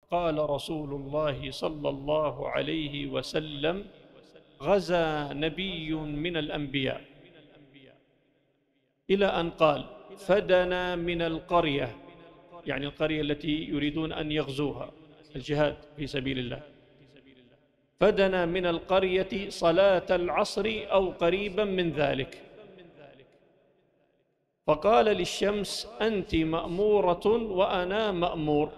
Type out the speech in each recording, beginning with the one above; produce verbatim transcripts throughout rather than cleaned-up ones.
قال رسول الله صلى الله عليه وسلم: غزا نبي من الأنبياء، إلى أن قال: فدنا من القرية، يعني القرية التي يريدون أن يغزوها، الجهاد في سبيل الله. فدنا من القرية صلاة العصر أو قريبا من ذلك، فقال للشمس: أنت مأمورة وأنا مأمور،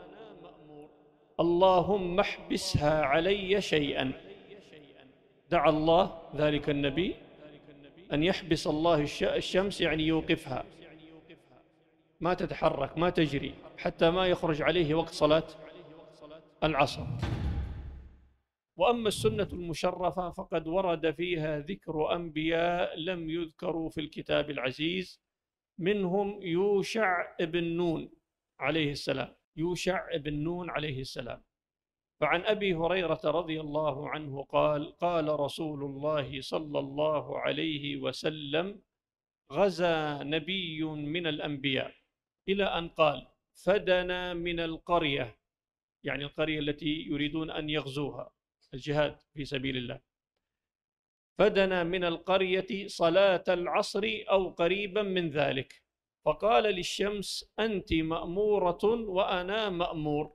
اللهم احبسها علي شيئا. دعا الله ذلك النبي أن يحبس الله الشمس، يعني يوقفها، ما تتحرك ما تجري حتى ما يخرج عليه وقت صلاة العصر. وأما السنة المشرفة فقد ورد فيها ذكر أنبياء لم يذكروا في الكتاب العزيز، منهم يوشع ابن نون عليه السلام، يوشع ابن نون عليه السلام. فعن أبي هريرة رضي الله عنه قال: قال رسول الله صلى الله عليه وسلم: غزا نبي من الأنبياء، إلى أن قال: فدنا من القرية، يعني القرية التي يريدون أن يغزوها، الجهاد في سبيل الله. فدنا من القرية صلاة العصر أو قريبا من ذلك، فقال للشمس: أنت مأمورة وأنا مأمور،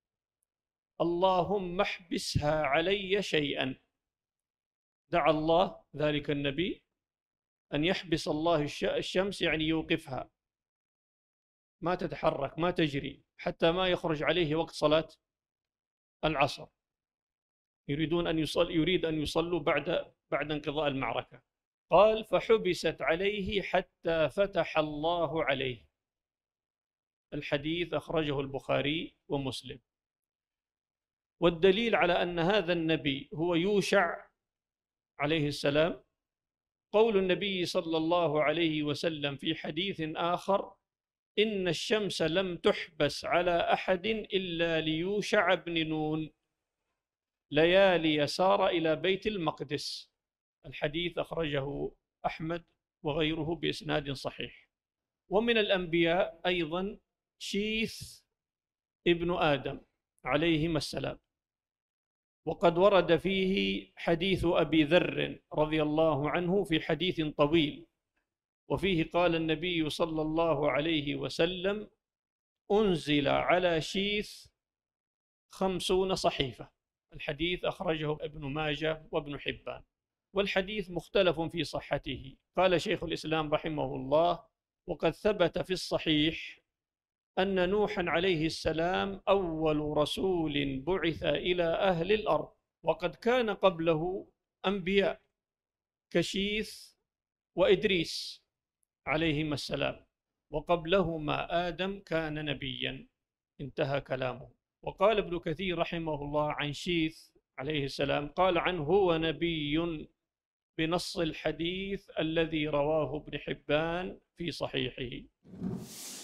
اللهم احبسها علي شيئا. دعا الله ذلك النبي أن يحبس الله الشمس، يعني يوقفها، ما تتحرك ما تجري حتى ما يخرج عليه وقت صلاة العصر. يريدون أن يصل يريد أن يصلوا بعد بعد انقضاء المعركة. قال: فحبست عليه حتى فتح الله عليه. الحديث أخرجه البخاري ومسلم. والدليل على أن هذا النبي هو يوشع عليه السلام قول النبي صلى الله عليه وسلم في حديث آخر: إن الشمس لم تحبس على أحد إلا ليوشع بن نون ليالي سار إلى بيت المقدس. الحديث أخرجه أحمد وغيره بإسناد صحيح. ومن الأنبياء أيضا شيث ابن آدم عليهما السلام، وقد ورد فيه حديث أبي ذر رضي الله عنه في حديث طويل، وفيه قال النبي صلى الله عليه وسلم: أنزل على شيث خمسون صحيفة. الحديث أخرجه ابن ماجه وابن حبان، والحديث مختلف في صحته. قال شيخ الإسلام رحمه الله: وقد ثبت في الصحيح أن نوحا عليه السلام أول رسول بعث إلى أهل الأرض، وقد كان قبله أنبياء كشيث وإدريس عليهما السلام، وقبلهما آدم كان نبيا. انتهى كلامه. وقال ابن كثير رحمه الله عن شيث عليه السلام، قال عنه: هو نبي بنص الحديث الذي رواه ابن حبان في صحيحه.